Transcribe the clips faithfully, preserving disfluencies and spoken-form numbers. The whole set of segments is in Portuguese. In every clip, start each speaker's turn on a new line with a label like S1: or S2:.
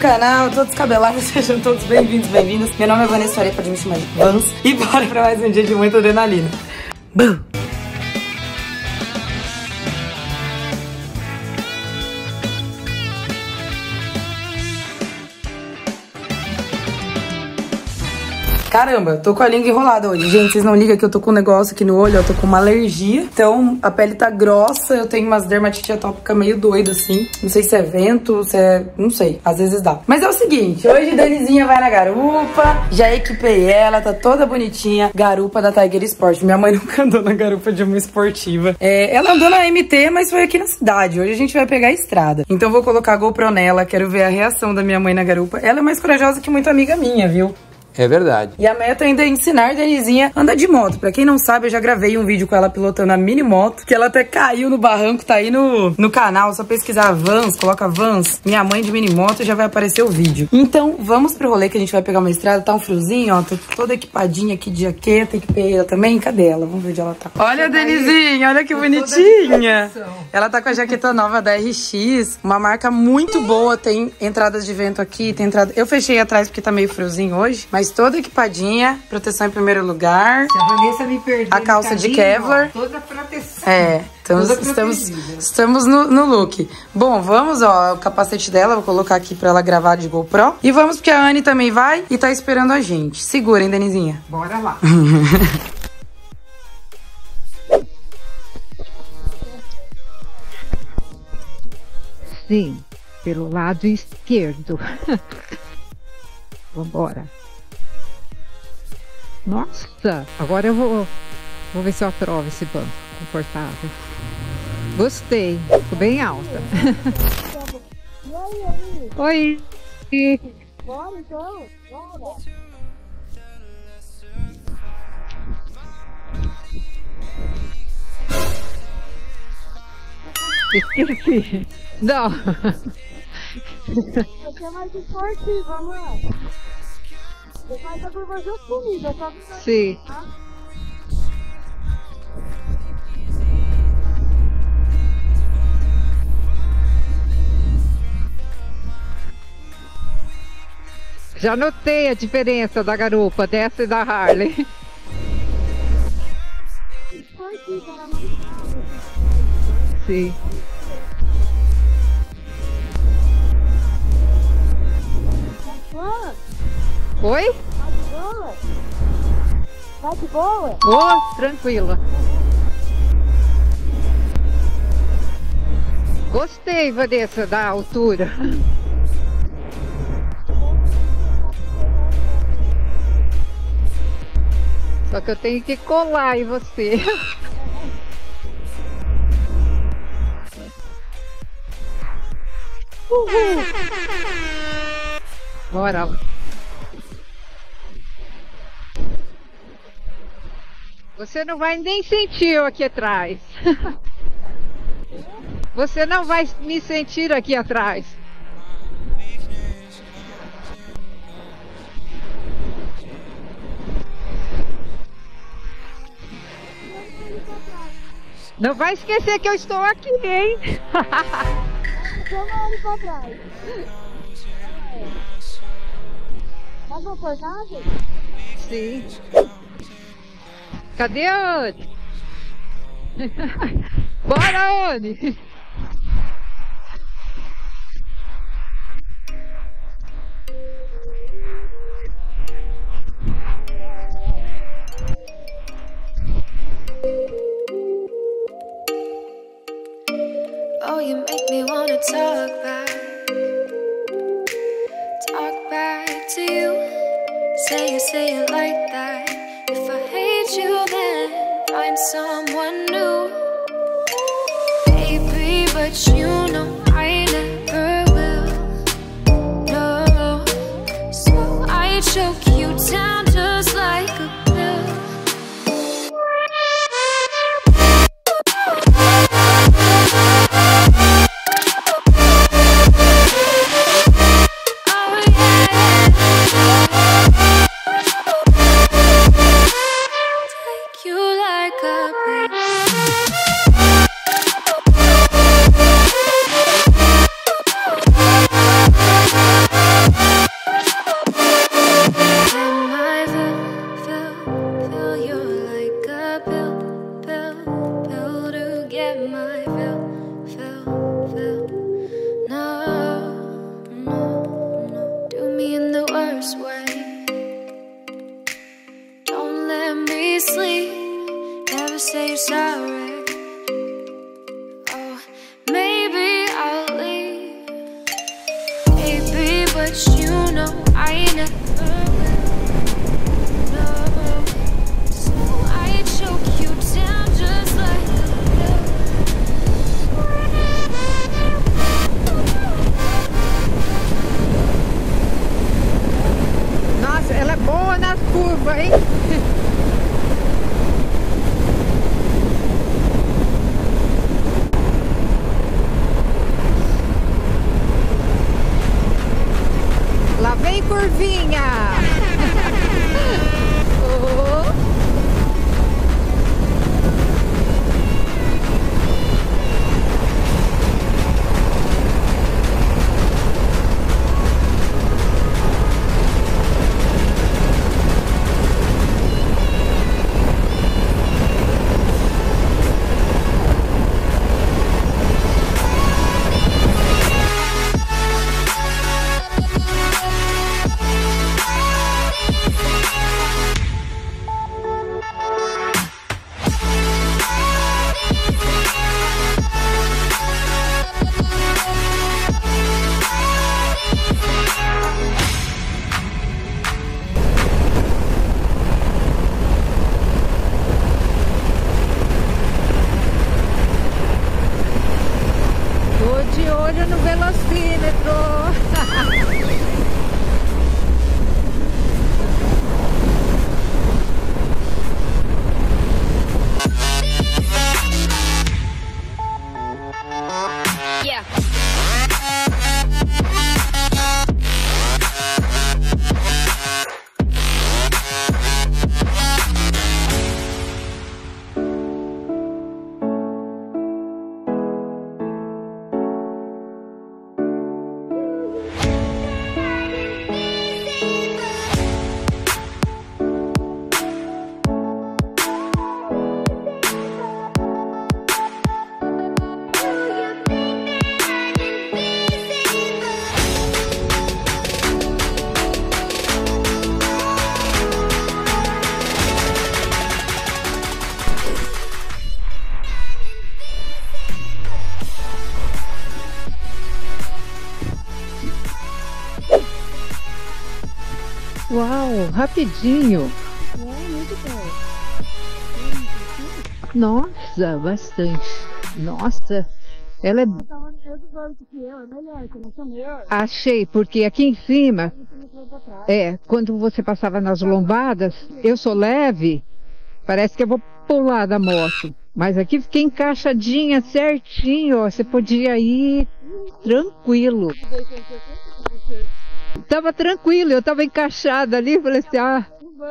S1: canal, todos descabelados, sejam todos bem-vindos, bem-vindas. Meu nome é Vanessa Faria, pode me chamar de Vans. E bora pra mais um dia de muita adrenalina. Bum! Caramba, tô com a língua enrolada hoje. Gente, vocês não ligam que eu tô com um negócio aqui no olho, eu tô com uma alergia. Então, a pele tá grossa, eu tenho umas dermatite atópica meio doida, assim. Não sei se é vento, se é... não sei, às vezes dá. Mas é o seguinte, hoje Danizinha vai na garupa, já equipei ela, tá toda bonitinha. Garupa da Tiger Sport. Minha mãe nunca andou na garupa de uma esportiva. É, ela andou na M T, mas foi aqui na cidade. Hoje a gente vai pegar a estrada. Então, vou colocar a GoPro nela, quero ver a reação da minha mãe na garupa. Ela é mais corajosa que muita amiga minha, viu?
S2: É verdade.
S1: E a meta ainda é ensinar a Danizinha a andar de moto. Pra quem não sabe, eu já gravei um vídeo com ela pilotando a mini moto, que ela até caiu no barranco, tá aí no, no canal. Só pesquisar Vans, coloca Vans, minha mãe de mini moto, e já vai aparecer o vídeo. Então, vamos pro rolê que a gente vai pegar uma estrada. Tá um friozinho, ó, tô toda equipadinha aqui de jaqueta, equipei ela também. Cadê ela? Vamos ver onde ela tá. Olha a Danizinha, olha que bonitinha. Ela tá com a jaqueta nova da R X, uma marca muito boa, tem entradas de vento aqui, tem entrada... Eu fechei atrás porque tá meio friozinho hoje, mas toda equipadinha, proteção em primeiro lugar.
S3: Se a Vanessa me perder,
S1: a calça de Kevlar.
S3: Ó, toda proteção.
S1: É, estamos,
S3: toda
S1: estamos, estamos no, no look. Bom, vamos, ó, o capacete dela, vou colocar aqui pra ela gravar de GoPro. E vamos porque a Anne também vai e tá esperando a gente. Segura, hein, Danizinha?
S3: Bora lá. Sim, pelo lado esquerdo. Vambora. Nossa, agora eu vou, vou ver se eu aprovo esse banco confortável. Gostei, ficou bem alta. Oi.
S4: Bora então, bora.
S3: Esqueci. Não.
S4: Você é mais esportiva, mãe. Você faz a curva junto comigo, é só você.
S3: Sim.
S4: Tá?
S3: Já notei a diferença da garupa dessa e da Harley.
S4: Esportiva, ela não sabe.
S3: Sim.
S4: Boa?
S3: Oi?
S4: Vai de boa? Vai de boa?
S3: Oh, tranquila. Gostei, Vanessa, da altura. Só que eu tenho que colar em você. Uhul. Bora lá. Você não vai nem sentir eu aqui atrás. Você não vai me sentir aqui atrás. Não vai esquecer que eu estou aqui, hein?
S4: Chama ele pra trás. Mais uma portagem?
S3: Sim. Cadê a Anne? Bora, Anne!
S5: Oh, you make me wanna talk back, talk back to you. Say it, say it like that. If I hate you, then find someone new. Baby, but you know I never will. No, so I choke you down just like a pill. You like a bitch. but you know I never will. No, so I choke you down just like a pill.
S3: Nossa, ela é boa nas curvas, hein? Lá vem curvinha! Oh. De olho no velocímetro.
S5: Yeah.
S3: Uau, rapidinho.
S4: É, muito bom.
S3: Nossa, bastante. Nossa, ela é...
S4: Eu tava no mesmo banco que eu, é melhor, que não sou melhor.
S3: Achei, porque aqui em cima, é, quando você passava nas lombadas, eu sou leve, parece que eu vou pular da moto. Mas aqui fiquei encaixadinha certinho, ó, você podia ir tranquilo. Tava tranquilo, eu tava encaixada ali, falei assim, ah...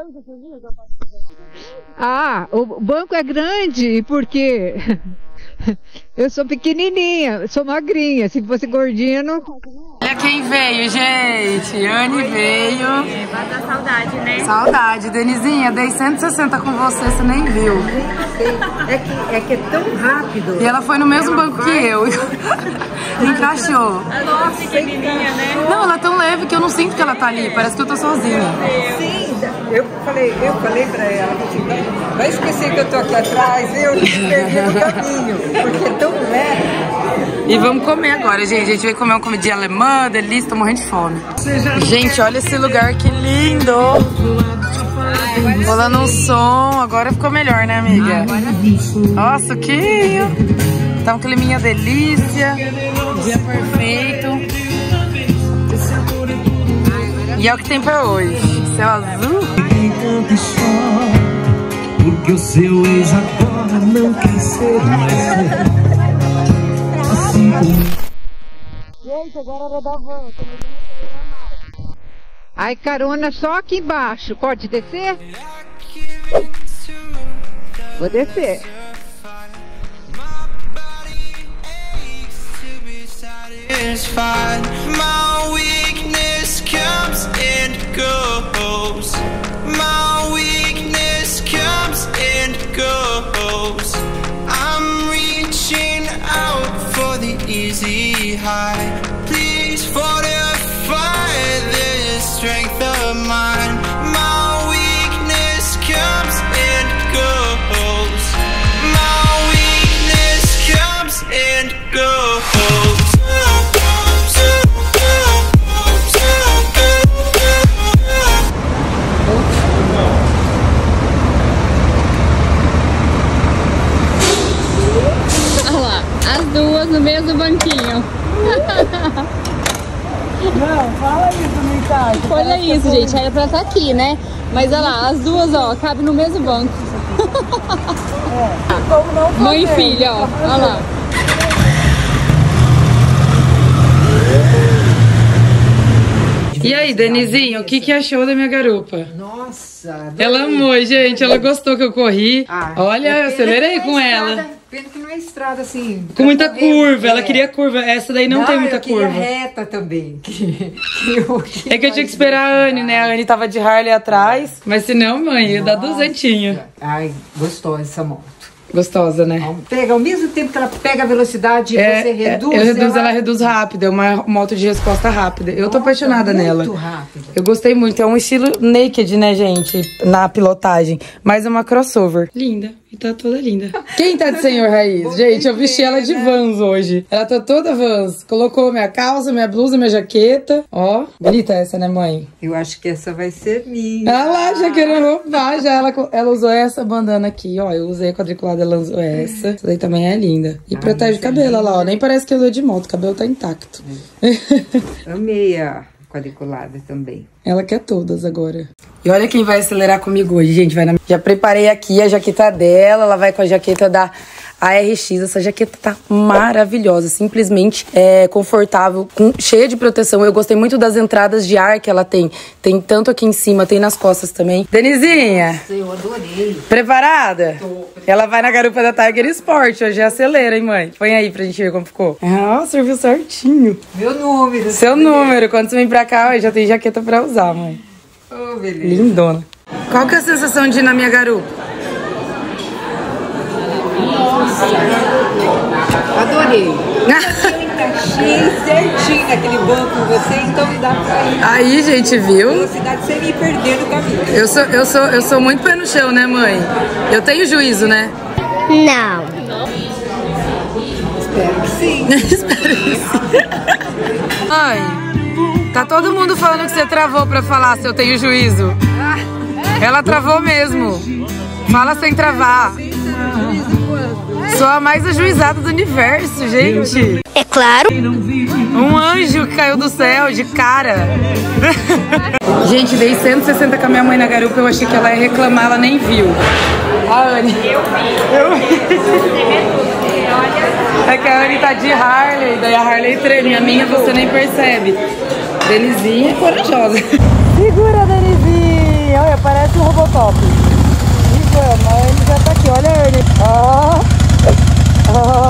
S3: Ah, o banco é grande, porque eu sou pequenininha, sou magrinha, se fosse gordinha não...
S1: Olha quem veio, gente, Anne veio.
S4: Vai dar saudade, né?
S1: Saudade, Denizinha, dei cento e sessenta com você, você nem viu.
S3: É que é, que é tão rápido.
S1: E ela foi no mesmo banco que eu. Encaixou.
S4: Nossa, pequenininha, né?
S1: Não, ela é tão leve que eu não sinto que ela tá ali, parece que eu tô sozinha.
S3: Sim, eu falei, eu falei pra ela, vai esquecer que eu tô aqui atrás, eu não perdi o caminho, porque é tão leve.
S1: E vamos comer agora, gente. A gente veio comer uma comidinha alemã, delícia, tô morrendo de fome. Gente, olha esse lugar que lindo. Rolando um som, agora ficou melhor, né, amiga? Nossa, que... Tá um climinha delícia, dia perfeito. E é o que tem pra hoje. Céu azul.
S2: Porque o seu ex agora não quer ser mais.
S4: Gente, agora vai dar volta.
S3: Aí carona só aqui embaixo, pode descer? Vou descer.
S6: My weakness comes and goes. My weakness comes and goes. I'm reaching out for the easy high. Please fortify this strength of mine. My weakness comes and goes. My weakness comes and goes.
S1: Não, fala isso no encaixo.
S7: Olha isso, gente. Era pra estar aqui, né? Mas olha lá, as duas, ó, cabem no mesmo banco.
S1: É. Como não fazer?
S7: Mãe e filha, ó. Olha lá.
S1: E aí, Denizinho, o que que achou da minha garupa?
S3: Nossa, adorei.
S1: Ela amou, gente. Ela gostou que eu corri.
S3: Ah,
S1: Olha,
S3: é
S1: eu acelerei com
S3: estrada,
S1: ela.
S3: Pena que não é estrada assim.
S1: Com muita
S3: correr,
S1: curva.
S3: é.
S1: Ela queria curva. Essa daí não, tem muita
S3: eu queria
S1: curva.
S3: reta também. Que, que eu, que
S1: É que eu tinha que esperar a Anne, né? A Anne tava de Harley atrás. Mas se não, mãe, ia dar duzentinho.
S3: Ai, gostou essa moto.
S1: Gostosa, né?
S3: Pega ao mesmo tempo que ela pega a velocidade,
S1: É,
S3: você reduz.
S1: eu reduzo, ela...
S3: ela
S1: reduz rápido. É uma moto de resposta rápida. Eu tô
S3: Nossa,
S1: apaixonada
S3: muito
S1: nela.
S3: rápido.
S1: Eu gostei muito. É um estilo naked, né, gente? Na pilotagem. Mas é uma crossover. Linda. E tá toda linda. Quem tá de senhor raiz? Gente, eu vesti ela de Vans hoje. Ela tá toda Vans. Colocou minha calça, minha blusa, minha jaqueta. Ó, bonita essa, né, mãe?
S3: Eu acho que essa vai ser minha.
S1: Ah lá, já querendo roubar. Já ela, ela usou essa bandana aqui, ó. Eu usei a quadriculada, ela usou essa. Essa daí também é linda. E
S3: ah,
S1: protege o cabelo, olha lá, ó. Nem parece que eu dou de moto. O cabelo tá intacto.
S3: É. Amei a quadriculada também.
S1: Ela quer todas agora. E olha quem vai acelerar comigo hoje, gente. Vai na... Já preparei aqui a jaqueta dela. Ela vai com a jaqueta da A R X. Essa jaqueta tá maravilhosa. Simplesmente é confortável, com... cheia de proteção. Eu gostei muito das entradas de ar que ela tem. Tem tanto aqui em cima, tem nas costas também. Denizinha.
S3: Eu adorei.
S1: Preparada? Tô. Ela vai na garupa da Tiger Sport. Hoje acelera, hein, mãe? Põe aí pra gente ver como ficou. Ah, serviu certinho.
S3: Meu número.
S1: Seu número. Quando você vem pra cá, ó, já tem jaqueta pra usar, mãe.
S3: Oh, beleza.
S1: Lindona. Qual que é a sensação de ir na minha garupa?
S3: Nossa, adorei. Encaixei certinho naquele banco com você, então dá pra ir.
S1: Aí, gente, viu?
S3: Velocidade sem me perder no caminho.
S1: Eu sou, eu, sou, eu sou muito pé no chão, né, mãe? Eu tenho juízo, né?
S4: Não.
S3: Espero que sim.
S1: Espero que sim. Mãe, tá todo mundo falando que você travou pra falar se eu tenho juízo. Ela travou mesmo. Fala sem travar. Sou a mais ajuizada do universo, gente.
S4: É claro.
S1: Um anjo que caiu do céu, de cara. Gente, dei cento e sessenta com a minha mãe na garupa. Eu achei que ela ia reclamar, ela nem viu. A Anne. Eu vi. Eu vi. É que a Anne tá de Harley, daí a Harley treme. A minha você nem percebe. Denizinha é corajosa. Segura, Denizinha. Olha, parece um Robocop. E vamos, a Anne já tá aqui. Olha a Anne. Ó. Ó.